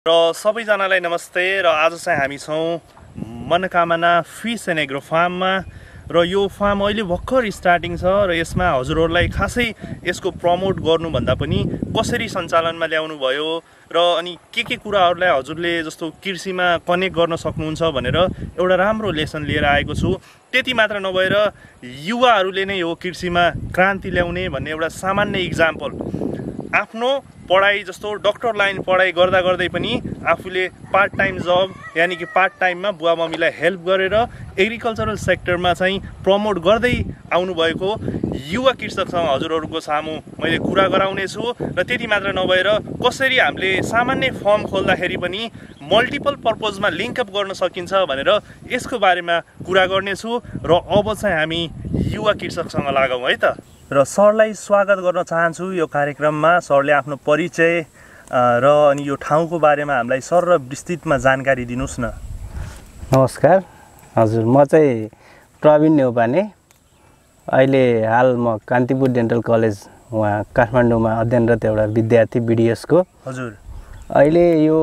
र सबैजनालाई नमस्ते। र आज चाहिँ हामी छौँ मनकामना फिस एन्ड एग्रो फार्ममा। र यो फार्म अहिले भर्खर स्टार्टिङ छ र यसमा हजुरहरूलाई खासै यसको प्रमोट गर्नुभन्दा पनि कसरी सञ्चालनमा ल्याउनु भयो र अनि के कुराहरूलाई हजुरले जस्तो कृषिमा कनेक्ट गर्न सक्नुहुन्छ भनेर एउटा राम्रो लेसन लिएर आएको छु। त्यति मात्र नभएर युवाहरूले नै हो कृषिमा क्रान्ति ल्याउने भन्ने एउटा सामान्य इक्जाम्पल। आफ्नो पढाइ जस्तो डक्टर लाइन पढाइ गर्दा गर्दै पनि आफूले पार्ट टाइम जब यानि कि पार्ट टाइममा बुवा मम्मीलाई हेल्प गरेर एग्रिकल्चरल सेक्टरमा चाहिँ प्रमोट गर्दै आउनुभएको युवा कृषकसँग हजुरहरूको सामु मैले कुरा गराउने छु। र त्यति मात्र नभएर कसरी हामीले सामान्य फर्म खोल्दाखेरि पनि मल्टिपल पर्पजमा लिङ्कअप गर्न सकिन्छ भनेर यसको बारेमा कुरा गर्नेछु। र अब चाहिँ हामी युवा कृषकसँग लागौँ है त। र सरलाई स्वागत गर्न चाहन्छु यो कार्यक्रममा। सरले आफ्नो परिचय र अनि यो ठाउँको बारेमा हामीलाई सर र विस्तृतमा जानकारी दिनुहोस् न। नमस्कार हजुर, म चाहिँ प्रवीण नेउपाने। अहिले हाल म कान्तिपुर डेन्टल कलेज वहाँ काठमाडौँमा अध्ययनरत एउटा विद्यार्थी बिडिएसको। हजुर, अहिले यो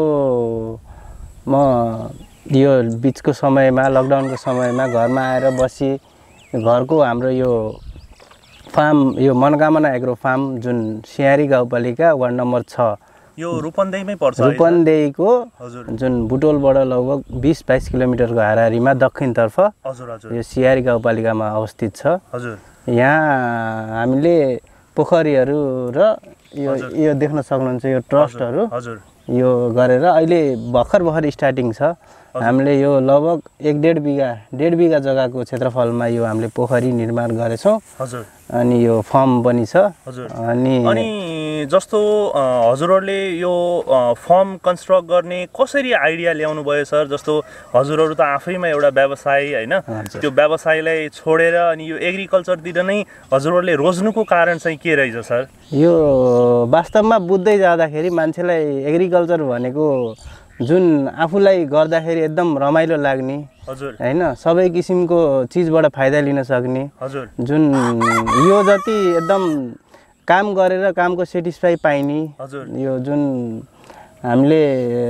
म यो बिचको समयमा लकडाउनको समयमा घरमा आएर बसी घरको हाम्रो यो फार्म यो मनकामना एग्रो फार्म जुन सियारी गाउँपालिका वार्ड नम्बर 6 यो रूपन्देहीमै पर्छ। रूपन्देहीको जुन बुटोलबाट लगभग 20-22 किलोमिटरको हाराहारीमा दक्षिणतर्फ यो सियारी गाउँपालिकामा अवस्थित छ। हजुर, यहाँ हामीले पोखरीहरू र यो देख्न सक्नुहुन्छ यो ट्रस्टहरू यो गरेर अहिले भर्खर स्टार्टिङ छ। हामीले यो लगभग 1.5 बिघा जग्गाको क्षेत्रफलमा यो हामीले पोखरी निर्माण गरेछौँ। हजुर, अनि यो फर्म पनि छ। अनि जस्तो हजुरहरूले यो फर्म कन्स्ट्रक्ट गर्ने कसरी आइडिया ल्याउनु भयो सर? जस्तो हजुरहरू त आफैमा एउटा व्यवसाय हैन, त्यो व्यवसायलाई छोडेर अनि यो एग्रिकल्चरतिर नै हजुरहरूले रोज्नुको कारण चाहिँ के रहेछ सर? यो वास्तवमा बुझ्दै जाँदाखेरि मान्छेलाई एग्रिकल्चर भनेको जुन आफूलाई गर्दाखेरि एकदम रमाइलो लाग्ने हैन, सबै किसिमको चिजबाट फाइदा लिन सक्ने, जुन यो जति एकदम काम गरेर कामको सेटिस्फाई पाइने, यो जुन हामीले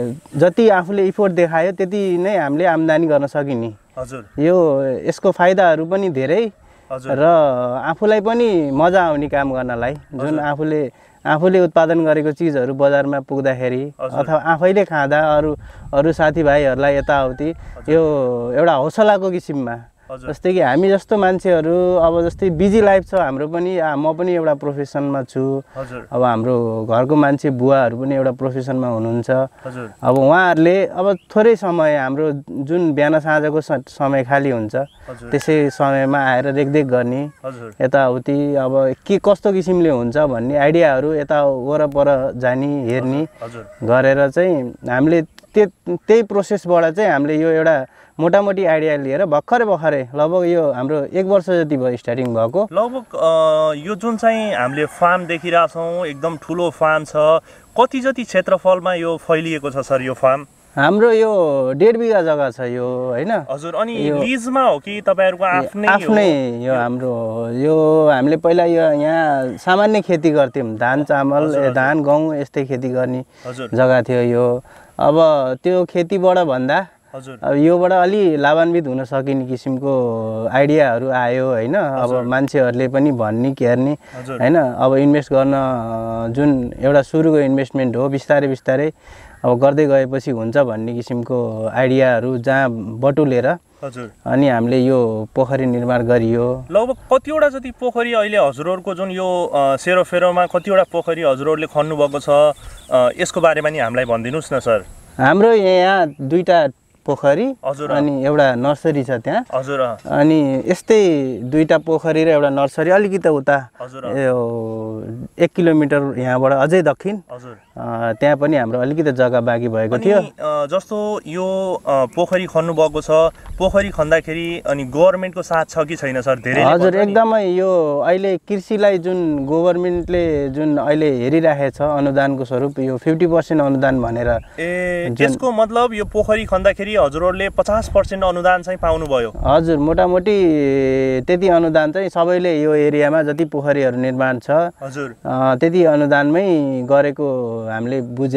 जति आफूले इफोर्ट देखायो त्यति नै हामीले आम्दानी गर्न सकिने, यो यसको फाइदाहरू पनि धेरै र आफूलाई पनि मजा आउने काम गर्नलाई। जुन आफूले उत्पादन गरेको चिजहरू बजारमा पुग्दाखेरि अथवा आफैले खाँदा अरू साथीभाइहरूलाई यताउति यो एउटा हौसलाको किसिममा, जस्तै कि हामी जस्तो मान्छेहरू अब जस्तै बिजी लाइफ छ हाम्रो पनि, म पनि एउटा प्रोफेसनमा छु। अब हाम्रो घरको मान्छे बुवाहरू पनि एउटा प्रोफेसनमा हुनुहुन्छ। अब उहाँहरूले अब थोरै समय हाम्रो जुन बिहान साँझको समय खाली हुन्छ त्यसै समयमा आएर रेखदेख गर्ने, यताउति अब के कस्तो किसिमले हुन्छ भन्ने आइडियाहरू यता वरपर जाने हेर्ने गरेर चाहिँ हामीले त्यही प्रोसेसबाट चाहिँ हामीले यो एउटा मोटामोटी आइडिया लिएर भर्खरै लगभग यो हाम्रो 1 वर्ष जति भयो स्टार्टिङ भएको। लगभग यो जुन चाहिँ हामीले फार्म देखिरहेछौँ एकदम ठुलो फार्म छ। कति जति क्षेत्रफलमा यो फैलिएको छ सर यो फार्म? हाम्रो यो 1.5 बिघा जग्गा छ यो हैन। हजुर, अनि लिजमा हो कि तपाईहरुको आफ्नै? यो हाम्रो यो हामीले पहिला यो यहाँ सामान्य खेती गर्थ्यौँ, धान चामल धान गहुँ यस्तै खेती गर्ने जग्गा थियो यो। अब त्यो खेतीबाट भन्दा अब योबाट अलि लाभान्वित हुन सकिने किसिमको आइडियाहरू आयो हैन। अब मान्छेहरूले पनि भन्ने केर्ने हैन, अब इन्भेस्ट गर्न जुन एउटा सुरुको इन्भेस्टमेन्ट हो, बिस्तारै अब गर्दै गएपछि हुन्छ भन्ने किसिमको आइडियाहरू जहाँ बटुलेर अनि हामीले यो पोखरी निर्माण गरियो। लगभग कतिवटा जति पोखरी अहिले हजुरहरूको जुन यो सेरोफेरोमा कतिवटा पोखरी हजुरहरूले खन्नु भएको छ यसको बारेमा नि हामीलाई भनिदिनुस् न सर। हाम्रो यहाँ 2टा पोखरी अनि एउटा नर्सरी छ त्यहाँ। हजुर, अनि यस्तै 2टा पोखरी र एउटा नर्सरी अलिकति उता यो 1 किलोमिटर यहाँबाट अझै दक्षिण त्यहाँ पनि हाम्रो अलिकति जग्गा बाँकी भएको थियो। जस्तो यो पोखरी खन्नु भएको छ, पोखरी खन्दाखेरि अनि गभर्नमेन्टको साथ छ कि छैन सर? धेरै हजुर, एकदमै यो अहिले कृषिलाई जुन गभर्नमेन्टले जुन अहिले हेरिराखेको छ अनुदानको स्वरूप यो 50% अनुदान भनेर। त्यसको मतलब यो पोखरी खन्दाखेरि हजुरहरूले 50% अनुदान चाहिँ पाउनुभयो? हजुर, मोटामोटी त्यति अनुदान चाहिँ सबैले यो एरियामा जति पोखरीहरू निर्माण छ हजुर त्यति अनुदानमै गरेको हामीले बुझेर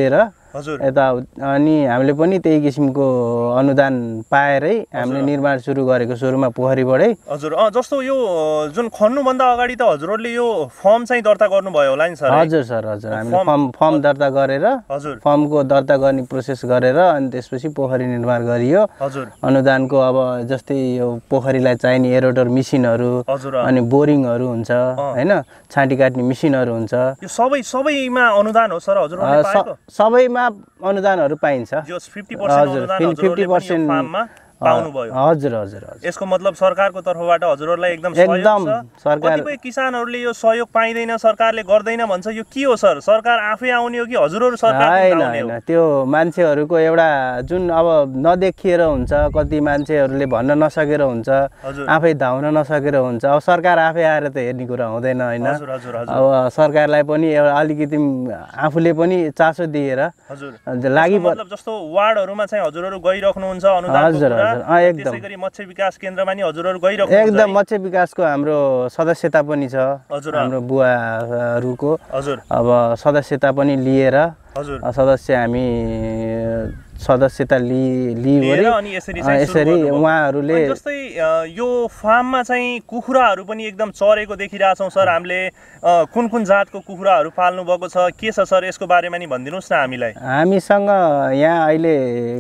यता अनि हामीले पनि त्यही किसिमको अनुदान पाएरै हामीले निर्माण सुरु गरेको सुरुमा पोखरीबाटै। हजुर जस्तो यो जुन खन्नुभन्दा अगाडि त हजुरहरूले यो फर्म चाहिँ दर्ता गर्नुभयो होला नि सर? हजुर सर, हजुर हामीले फर्म दर्ता गरेर फर्मको दर्ता गर्ने प्रोसेस गरेर अनि त्यसपछि पोखरी निर्माण गरियो। अनुदानको अब जस्तै यो पोखरीलाई चाहिने एरोटर मेसिनहरू अनि बोरिङहरू हुन्छ हैन, छाँटी काट्ने मेसिनहरू हुन्छ। यो सबैमा अनुदान हो सर हजुरहरूले पाएको? सबैमा अनुदानहरू पाइन्छ। जो 50% अनुदान हजुरहरूले पनि फार्ममा पाउनुभयो? हजुर हजुर हजुर। यसको मतलब सरकारको तर्फबाट हजुरहरूलाई एकदम सहयोग छ? सरकार कतिपय किसानहरूले यो सहयोग पाइदैन, सरकारले गर्दैन भन्छ, यो के हो सर? सरकार आफै आउने हो कि हजुरहरू सरकारले आउने हो? हैन, त्यो मान्छेहरूको एउटा जुन अब नदेखिएर हुन्छ, कति मान्छेहरूले भन्न नसकेर हुन्छ, आफै धाउन नसकेर हुन्छ। अब सरकार आफै आएर त हेर्ने कुरा हुँदैन हैन। अब सरकारलाई पनि एउटा अलिकति आफूले पनि चासो दिएर लागि मतलब जस्तो वार्डहरुमा चाहिँ हजुरहरू गइराख्नुहुन्छ अनुदानको कुरा? एकदम। त्यसैगरी मत्स्य विकास केन्द्रमा नि हजुरहरू गइराख्नुहुन्छ? एकदम, मत्स्य विकासको हाम्रो सदस्यता पनि छ हाम्रो बुवाहरूको। अब सदस्यता पनि लिएर सदस्य हामी सदस्यता लिएर अनि यसरी उहाँहरूले जस्तै यो फार्ममा चाहिँ कुखुराहरू पनि एकदम चरेको देखिरहेछौँ सर हामीले। कुन कुन जातको कुखुराहरू पाल्नु भएको छ, के छ सर यसको बारेमा नि भनिदिनुहोस् न हामीलाई। हामीसँग यहाँ अहिले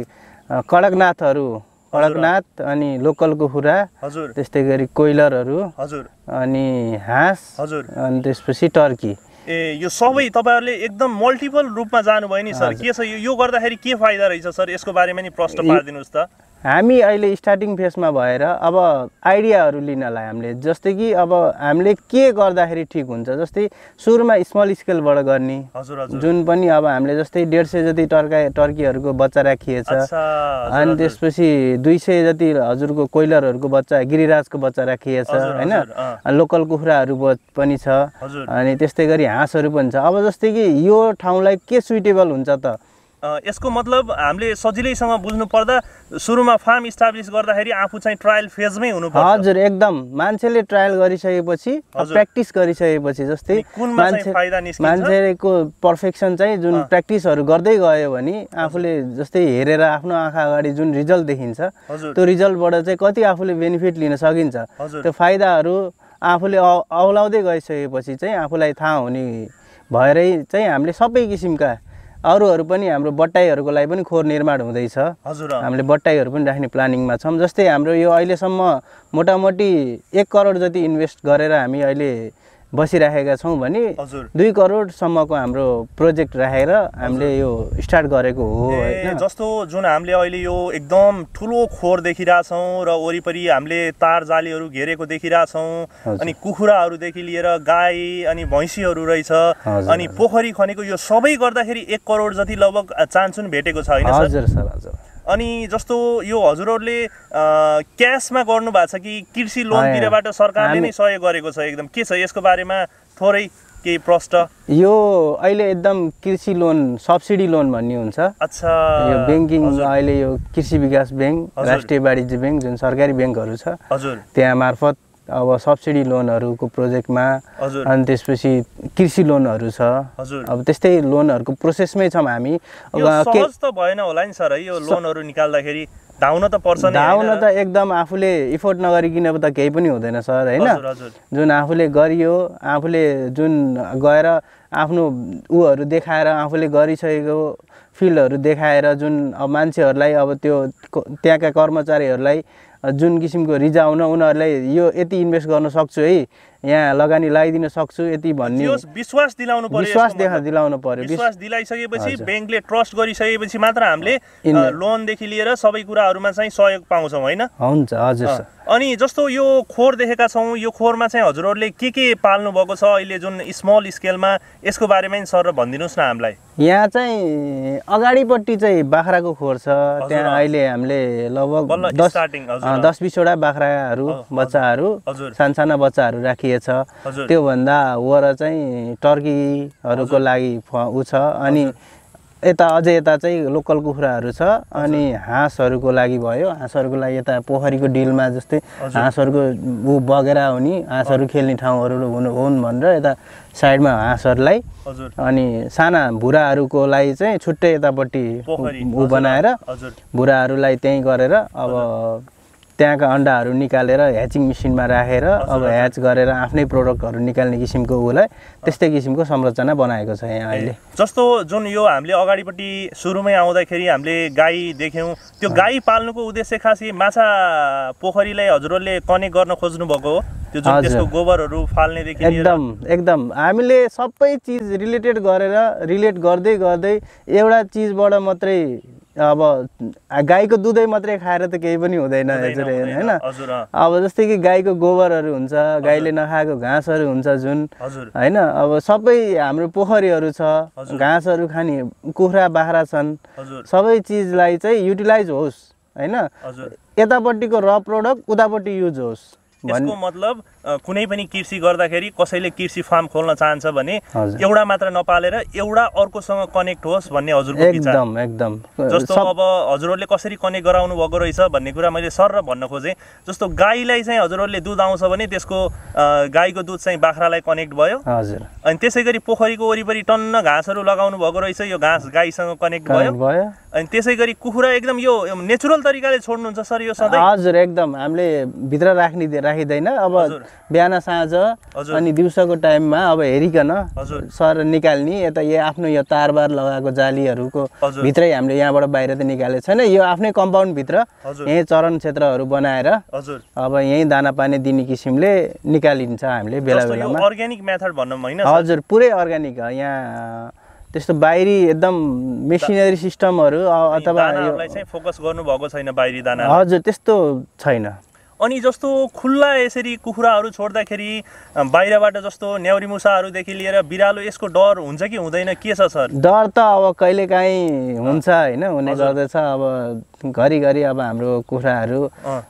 कडकनाथ अनि लोकल कुखुरा, त्यस्तै गरी कोइलरहरू अनि हाँस अनि त्यसपछि टर्की। यो सबै तपाईहरुले एकदम मल्टिपल रूपमा जानुभयो नि सर। के छ यो गर्दाखेरि के फाइदा रहेछ सर यसको बारेमा नि प्रश्न पार्दिनुहोस् त। हामी अहिले स्टार्टिङ फेजमा भएर अब आइडियाहरू लिनलाई हामीले जस्तै कि अब हामीले के गर्दाखेरि ठिक हुन्छ, जस्तै सुरुमा स्मल स्केलबाट गर्ने जुन पनि अब हामीले जस्तै 150 जति टर्कीहरूको बच्चा राखिएछ अनि त्यसपछि 200 जति हजुरको कोइलरहरूको बच्चा गिरिराजको बच्चा राखिएछ हैन, लोकल कुखुराहरू पनि छ अनि त्यस्तै गरी हाँसहरू पनि छ। अब जस्तै कि यो ठाउँलाई के सुइटेबल हुन्छ त, यसको मतलब हामीले सजिलैसँग बुझ्नु पर्दा सुरुमा फार्म इस्टाब्लिश गर्दाखेरि आफू चाहिँ ट्रायल फेजमै हुनुपर्छ। हजुर एकदम, मान्छेले ट्रायल गरिसकेपछि प्र्याक्टिस गरिसकेपछि जस्तै मान्छेको पर्फेक्सन चाहिँ जुन प्र्याक्टिसहरू गर्दै गयो भने आफूले जस्तै हेरेर आफ्नो आँखा अगाडि जुन रिजल्ट देखिन्छ त्यो रिजल्टबाट चाहिँ कति आफूले बेनिफिट लिन सकिन्छ, त्यो फाइदाहरू आफूले औलाउँदै गइसकेपछि चाहिँ आफूलाई थाहा हुने भएरै चाहिँ हामीले सबै किसिमका अरूहरू पनि हाम्रो बट्टाईहरूको लागि पनि खोर निर्माण हुँदैछ। हामीले बट्टाईहरू पनि राख्ने प्लानिङमा छौँ। जस्तै हाम्रो यो अहिलेसम्म मोटामोटी 1 करोड जति इन्भेस्ट गरेर हामी अहिले बसिराखेका छौँ भने 2 करोडसम्मको हाम्रो प्रोजेक्ट राखेर हामीले यो स्टार्ट गरेको हो हैन। जस्तो जुन हामीले अहिले यो एकदम ठुलो खोर देखिरहेछौँ र वरिपरि हामीले तार जालीहरू घेरेको देखिरहेछौँ अनि कुखुराहरूदेखि लिएर गाई अनि भैँसीहरू रहेछ अनि पोखरी खनेको यो सबै गर्दाखेरि 1 करोड जति लगभग चान्सुन भेटेको छ हैन सर? हजुर सर, हजुर। अनि जस्तो यो हजुरहरूले क्यासमा गर्नु भएको छ कि कृषि लोनतिरबाट सरकारले नै सहयोग गरेको छ? एकदम के छ यसको बारेमा थोरै केही प्रश्न? यो अहिले एकदम कृषि लोन सब्सिडी लोन भन्ने हुन्छ। अच्छा, यो बैंकिङ अहिले यो कृषि विकास बैंक, राष्ट्रिय वाणिज्य बैंक जुन सरकारी बैंकहरू छ त्यहाँ मार्फत अब सब्सिडी लोनहरूको प्रोजेक्टमा अनि त्यसपछि कृषि लोनहरू छ। अब त्यस्तै लोनहरूको प्रोसेसमै छौँ हामी। सहज त भएन होला नि सर यो लोनहरू निकाल्दाखेरि? धाउन त पर्छ नि? धाउन त एकदम आफूले इफोर्ट नगरिकन त केही पनि हुँदैन सर हैन। जुन आफूले गरियो, आफूले जुन गएर आफ्नो उहरू देखाएर आफूले गरिसकेको फिल्डहरू देखाएर जुन अब मान्छेहरूलाई अब त्यो त्यहाँका कर्मचारीहरूलाई जुन किसिमको रिजाउन उनीहरूलाई यो यति इन्भेस्ट गर्न सक्छु है, यहाँ लगानी लगाइदिन सक्छु यति भन्ने विश्वास दिलाउनु पर्यो। विश्वास दिलाइसकेपछि बैंकले ट्रस्ट गरिसकेपछि मात्र हामीले लोनदेखि लिएर सबै कुराहरूमा चाहिँ सहयोग पाउँछौँ हैन? हुन्छ, हजुर सर। अनि जस्तो यो खोर देखेका छौँ, यो खोरमा चाहिँ हजुरहरूले के पाल्नु भएको छ अहिले जुन स्मल स्केलमा, यसको बारेमा नि सर भनिदिनुहोस् न हामीलाई। यहाँ चाहिँ अगाडिपट्टि चाहिँ बाख्राको खोर छ, त्यहाँ अहिले हामीले लगभग 10-20 वटा बाख्राहरू बच्चाहरू सानसाना बच्चाहरू राखिएछ। त्योभन्दा वर चाहिँ टर्कीहरूको लागि उ छ अनि यता अझै यता चाहिँ लोकल कुखुराहरू छ अनि हाँसहरूको लागि भयो हाँसहरूको लागि यता पोखरीको डिलमा जस्तै हाँसहरूको ऊ बगेर हुने हाँसहरू खेल्ने ठाउँहरू हुन् भनेर यता साइडमा हाँसहरूलाई अनि साना भुराहरूको लागि चाहिँ छुट्टै यतापट्टि ऊ बनाएर भुराहरूलाई त्यहीँ गरेर अब त्यहाँका अन्डाहरू निकालेर ह्याचिङ मेसिनमा राखेर अब ह्याच गरेर आफ्नै प्रोडक्टहरू निकाल्ने किसिमको उलाई त्यस्तै किसिमको संरचना बनाएको छ यहाँ अहिले। जस्तो जुन यो हामीले अगाडिपट्टि सुरुमै आउँदाखेरि हामीले गाई देख्यौँ, त्यो गाई पाल्नुको उद्देश्य खासै माछा पोखरीलाई हजुरहरूले कनेक्ट गर्न खोज्नु भएको हो? त्यो जुन त्यसको गोबरहरू फाल्नेदेखि एकदम हामीले सबै चिज रिलेट गर्दै गर्दै एउटा चिजबाट मात्रै अब गाईको दुधै मात्रै खाएर त केही पनि हुँदैन यसरी हैन। अब जस्तै कि गाईको गोबरहरू हुन्छ, गाईले नखाएको घाँसहरू हुन्छ जुन हैन, अब सबै हाम्रो पोखरीहरू छ, घाँसहरू खाने कुखुरा बाख्रा छन्, सबै चिजलाई चाहिँ युटिलाइज होस् हैन, यतापट्टिको र प्रोडक्ट उतापट्टि युज होस्। यसको मतलब कुनै पनि कृषि गर्दाखेरि कसैले कृषि फार्म खोल्न चाहन्छ भने एउटा मात्र नपालेर एउटा अर्कोसँग कनेक्ट होस् भन्ने हजुरको विचार? एकदम जस्तो अब हजुरहरूले कसरी कनेक्ट गराउनु भएको रहेछ भन्ने कुरा मैले सर भन्न खोजेँ। जस्तो गाईलाई चाहिँ हजुरहरूले दुध आउँछ भने त्यसको गाईको दुध चाहिँ बाख्रालाई कनेक्ट भयो, अनि त्यसै गरी पोखरीको वरिपरि टन्न घाँसहरू लगाउनु भएको रहेछ, यो घाँस गाईसँग कनेक्ट भयो, अनि त्यसै गरी कुखुरा एकदम यो नेचुरल तरिकाले छोड्नुहुन्छ सर यो सधैँ? हजुर एकदम, हामीले भित्र राखिँदैन, अब बिहान साँझ अनि दिउँसोको टाइममा अब हेरिकन सर निकाल्ने, यता यो आफ्नो यो तारबार लगाएको जालीहरूको भित्रै हामीले यहाँबाट बाहिर त निकालेको छैन, यो आफ्नै कम्पाउन्ड भित्र यहीँ चरण क्षेत्रहरू बनाएर अब यहीँ दाना पानी दिने किसिमले निकालिन्छ हामीले बेला बेलामा। अर्ग्यानिक मेथड भनौँ हैन? हजुर पुरै अर्ग्यानिक हो यहाँ, त्यस्तो बाहिरी एकदम मेसिनरी सिस्टमहरू अथवा चाहिँ फोकस गर्नु भएको छैन बाहिरी दाना? हजुर त्यस्तो छैन। अनि जस्तो खुल्ला यसरी कुखुराहरू छोड्दाखेरि बाहिरबाट जस्तो न्याउरी मुसाहरूदेखि लिएर बिरालो यसको डर हुन्छ कि हुँदैन, के छ सर? डर त अब कहिलेकाहीँ हुन्छ हैन, हुने गर्दछ। अब घरिघरि अब हाम्रो कुखुराहरू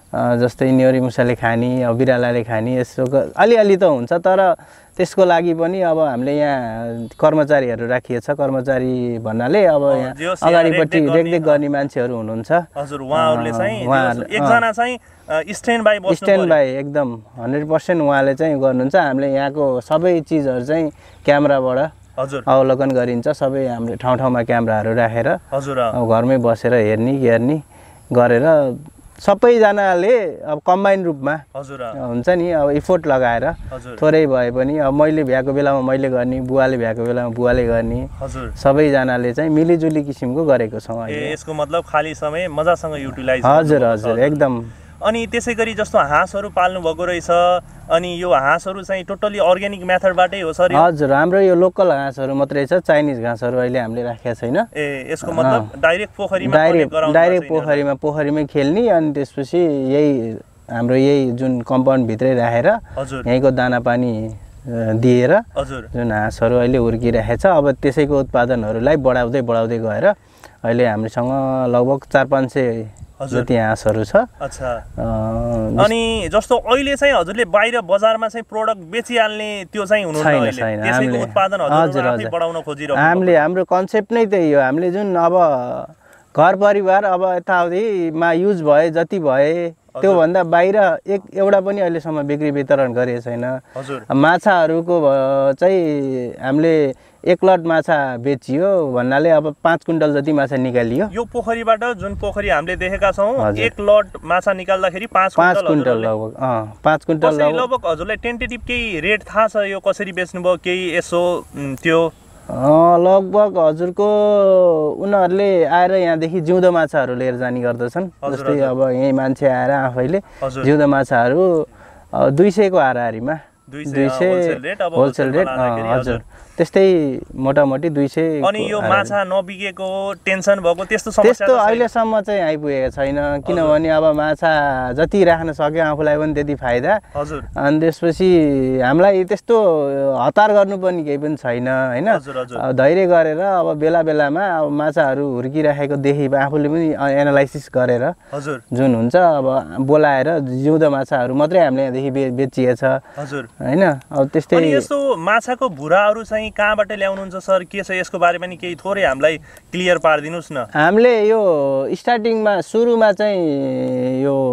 जस्तै न्याउरी मुसाले खाने, अब बिरालाले खाने, यसो अलिअलि त हुन्छ, तर त्यसको लागि पनि अब हामीले यहाँ कर्मचारीहरू राखिएको छ। कर्मचारी भन्नाले अब यहाँ अगाडिपट्टि रेखदेख गर्ने मान्छेहरू हुनुहुन्छ। हजुर, उहाँहरूले चाहिँ एकजना चाहिँ स्ट्यान्ड बाई एकदम 100% उहाँले चाहिँ गर्नुहुन्छ। हामीले यहाँको सबै चिजहरू चाहिँ क्यामेराबाट अवलोकन गरिन्छ, सबै हाम्रो ठाउँ ठाउँमा क्यामेराहरू राखेर अब घरमै बसेर हेर्ने गरेर सबैजनाले अब कम्बाइन रूपमा हुन्छ नि, अब इफोर्ट लगाएर थोरै भए पनि अब मैले भ्याएको बेलामा मैले गर्ने, बुवाले भ्याएको बेलामा बुवाले गर्ने, सबैजनाले चाहिँ मिलिजुली किसिमको गरेको छौँ। यसको मतलब खाली समय मजासँग युटिलाइज? हजुर एकदम। अनि त्यसै गरी जस्तो हाँसहरू पाल्नु भएको रहेछ, अनि यो हाँसहरू चाहिँ टोटली अर्ग्यानिक मेथडबाटै हो सर? हजुर, हाम्रो यो लोकल घाँसहरू मात्रै छ, चाइनिज घाँसहरू अहिले हामीले राखेका छैन। यसको मतलब डाइरेक्ट पोखरीमा पोखरीमै खेल्ने, अनि त्यसपछि यही जुन कम्पाउन्ड भित्रै राखेर यहीँको दाना पानी दिएर जुन हाँसहरू अहिले हुर्किरहेछ, अब त्यसैको उत्पादनहरूलाई बढाउँदै गएर अहिले हामीसँग लगभग 400-500 जति हाँसहरू छ। अनि जस्तो अहिले चाहिँ हजुरले बाहिर बजारमा चाहिँ प्रोडक्ट बेचिहाल्ने त्यो चाहिँ हुनुहुन्न? त्यसैको उत्पादन हजुरले आफै बढाउन खोजिरहेको? हाम्रो कन्सेप्ट नै त्यही हो। हामीले जुन अब घर परिवार अब यताउतिमा युज भए जति भए त्योभन्दा बाहिर एउटा पनि अहिलेसम्म बिक्री वितरण गरेको छैन। माछाहरूको चाहिँ हामीले 1 लट माछा बेचियो भन्नाले अब 5 क्विन्टल जति माछा निकालियो। यो पोखरीबाट जुन पोखरी हामीले देखेका छौँ 1 लट माछा निकाल्दाखेरि 5 क्विन्टल लगभग 5 क्विन्टल लगभग। हजुरलाई टेन्टेटिभ केही रेट थाहा छ यो कसरी बेच्नुभयो केही यसो त्यो? लगभग हजुरको उनीहरूले आएर यहाँदेखि जिउँदो माछाहरू लिएर जाने गर्दछन्। जस्तै अब यहीँ मान्छे आएर आफैले जिउँदो माछाहरू 200 को हाराहारीमा 200 होलसेल रेट। हजुर, त्यस्तै मोटामोटी 200। अनि यो माछा नबिकेको टेन्सन भएको त्यस्तो अहिलेसम्म चाहिँ आइपुगेको छैन, किनभने अब माछा जति राख्न सक्यो आफूलाई पनि त्यति फाइदा। अनि त्यसपछि हामीलाई त्यस्तो हतार गर्नु पनि केही पनि छैन हैन। धैर्य गरेर अब बेला बेलामा अब माछाहरू हुर्किराखेको देखि आफूले पनि एनालाइसिस गरेर जुन हुन्छ अब बोलाएर जिउँदो माछाहरू मात्रै हामीले यहाँदेखि बेचिएको छ हैन। अब त्यस्तै यस्तो माछाको भुराहरू चाहिँ कहाँबाट ल्याउनुहुन्छ सर, के छ यसको बारेमा नि केही थोरै हामीलाई क्लियर पारिदिनुहोस् न। हामीले यो स्टार्टिङमा सुरुमा चाहिँ यो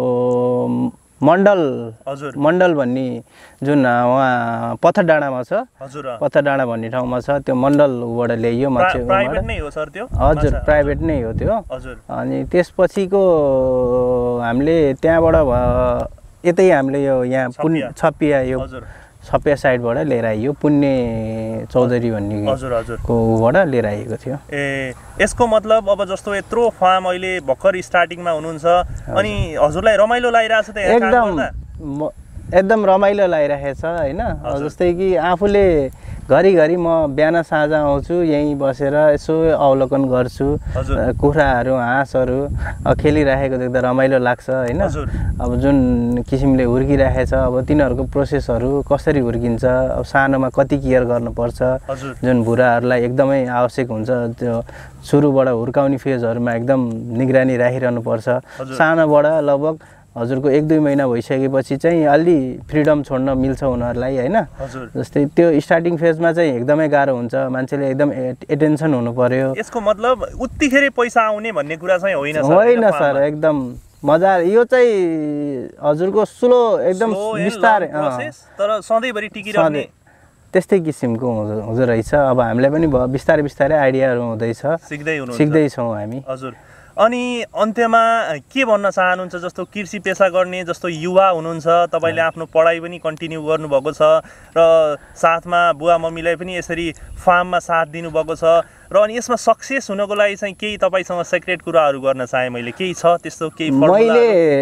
मण्डल भन्ने जुन उहाँ पत्थर डाँडामा छ, पत्थर डाँडा भन्ने ठाउँमा छ, त्यो मण्डलबाट ल्याइयो माछा। प्राइभेट नै हो सर त्यो? हजुर प्राइभेट नै हो त्यो। अनि त्यसपछिको हामीले त्यहाँबाट यतै हामीले यो यहाँ छपिया यो छपिया साइडबाट लिएर आइयो, पुण्य चौधरी भन्ने कोबाट लिएर आएको थियो। यसको मतलब अब जस्तो यत्रो फार्म अहिले भर्खर स्टार्टिङमा हुनुहुन्छ अनि हजुरलाई रमाइलो लागिरहेछ त? एकदम रमाइलो लागिरहेको छ हैन। जस्तै कि आफूले घरिघरि म बिहान साँझ आउँछु, यहीँ बसेर यसो अवलोकन गर्छु, कुखुराहरू हाँसहरू खेलिरहेको देख्दा रमाइलो लाग्छ हैन। अब जुन किसिमले हुर्किरहेको छ, अब तिनीहरूको प्रोसेसहरू कसरी हुर्किन्छ, अब सानोमा कति केयर गर्नुपर्छ, जुन भुराहरूलाई एकदमै आवश्यक हुन्छ, त्यो सुरुबाट हुर्काउने फेजहरूमा एकदम निगरानी राखिरहनु पर्छ। सानोबाट लगभग हजुरको 1-2 महिना भइसकेपछि चाहिँ अलि फ्रिडम छोड्न मिल्छ उनीहरूलाई हैन। जस्तै त्यो स्टार्टिङ फेजमा चाहिँ एकदमै गाह्रो हुन्छ, मान्छेले एकदम एटेन्सन हुनु पर्यो। यसको मतलब उत्तिखेरै पैसा आउने भन्ने कुरा चाहिँ होइन सर, एकदम मजा। यो चाहिँ हजुरको स्लो एकदम बिस्तारै तर सधैँभरि टिकिरहने त्यस्तै किसिमको हुँदो रहेछ। अब हामीलाई पनि बिस्तारै बिस्तारै आइडियाहरू हुँदैछ, सिक्दैछौँ हामी। हजुर, अनि अन्त्यमा के भन्न चाहनुहुन्छ? जस्तो कृषि पेसा गर्ने जस्तो युवा हुनुहुन्छ, तपाईँले आफ्नो पढाइ पनि कन्टिन्यू गर्नुभएको छ र साथमा बुवा मम्मीलाई पनि यसरी फार्ममा साथ दिनुभएको छ र अनि यसमा सक्सेस हुनको लागि चाहिँ केही तपाईँसँग सिक्रेट कुराहरू गर्न चाहे मैले, केही छ त्यस्तो केही? मैले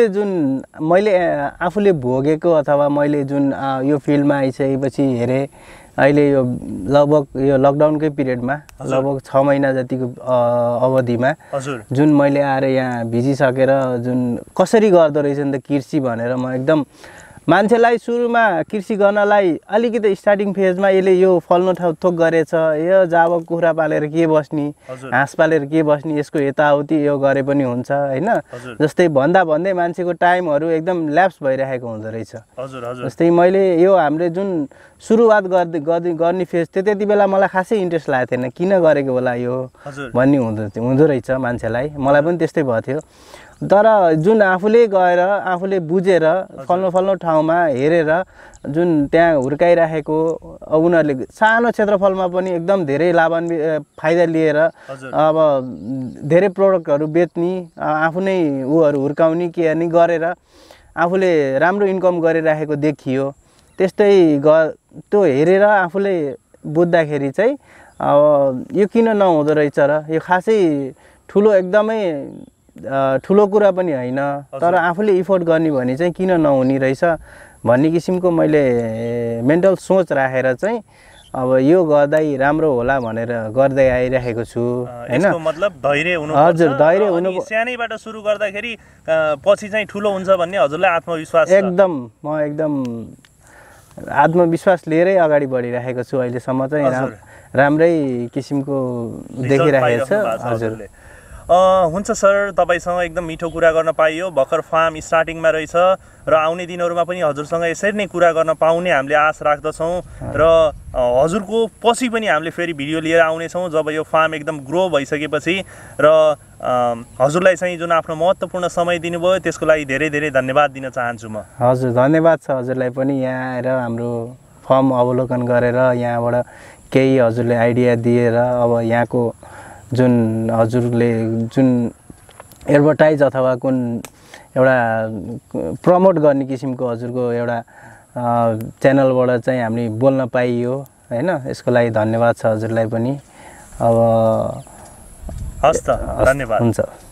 आफूले भोगेको अथवा मैले जुन यो फिल्डमा आइसकेपछि हेरेँ, अहिले यो लगभग यो लकडाउनकै पिरियडमा लगभग 6 महिना जतिको अवधिमा जुन मैले आएर यहाँ भिजिसकेर जुन कसरी गर्दो रहेछ नि त कृषि भनेर, म एकदम मान्छेलाई सुरुमा कृषि गर्नलाई अलिकति स्टार्टिङ फेजमा यसले यो फल्नु थोक गरेछ, यो जाबक कुखुरा पालेर के बस्ने, हाँस पालेर के बस्ने, यसको यताउति यो गरे पनि हुन्छ हैन। जस्तै भन्दै मान्छेको टाइमहरू एकदम ल्याप्स भइरहेको हुँदो रहेछ। जस्तै मैले यो हामीले जुन सुरुवात गर्ने फेज थियो, त्यति बेला मलाई खासै इन्ट्रेस्ट लागेको थिएन, किन गरेको होला यो भन्ने हुँदो रहेछ मान्छेलाई, मलाई पनि त्यस्तै भएको थियो। तर जुन आफूले गएर आफूले बुझेर फल्नु ठाउँमा हेरेर जुन त्यहाँ हुर्काइराखेको, उनीहरूले सानो क्षेत्रफलमा पनि एकदम धेरै फाइदा लिएर अब धेरै प्रोडक्टहरू बेच्ने, आफू नै उहरू हुर्काउने के अनि गरेर आफूले राम्रो इन्कम गरिराखेको देखियो। त्यस्तै त्यो हेरेर आफूले बुझ्दाखेरि चाहिँ अब यो किन नहुँदो रहेछ र, यो खासै एकदमै ठुलो कुरा पनि होइन, तर आफूले इफोर्ट गर्ने भने चाहिँ किन नहुने रहेछ भन्ने किसिमको मैले मेन्टल सोच राखेर चाहिँ अब यो गर्दै राम्रो होला भनेर गर्दै आइरहेको छु हैन। यसको मतलब धैर्य हुनुपर्छ। हजुर, धैर्य हुनु, सानैबाट सुरु गर्दाखेरि पछि चाहिँ ठुलो हुन्छ भन्ने हजुरलाई आत्मविश्वास छ? एकदम, म एकदम आत्मविश्वास लिएरै अगाडि बढिरहेको छु। अहिलेसम्म चाहिँ राम्रै किसिमको देखिरहेको छ। हजुरले हुन्छ सर, तपाईँसँग एकदम मिठो कुरा गर्न पाइयो। भर्खर फार्म स्टार्टिङमा रहेछ र आउने दिनहरूमा पनि हजुरसँग यसरी नै कुरा गर्न पाउने हामीले आश राख्दछौँ र हजुरको पछि पनि हामीले फेरि भिडियो लिएर आउनेछौँ जब यो फार्म एकदम ग्रो भइसकेपछि। र हजुरलाई चाहिँ जुन आफ्नो महत्त्वपूर्ण समय दिनुभयो त्यसको लागि धेरै धेरै धन्यवाद दिन चाहन्छु म। हजुर, धन्यवाद छ हजुरलाई पनि, यहाँ आएर हाम्रो फार्म अवलोकन गरेर यहाँबाट केही हजुरले आइडिया दिएर अब यहाँको जुन हजुरले जुन एडभर्टाइज अथवा कुन एउटा प्रमोट गर्ने किसिमको हजुरको एउटा च्यानलबाट चाहिँ हामी बोल्न पाइयो हैन, यसको लागि धन्यवाद छ हजुरलाई पनि। अब हस् त, धन्यवाद। हुन्छ।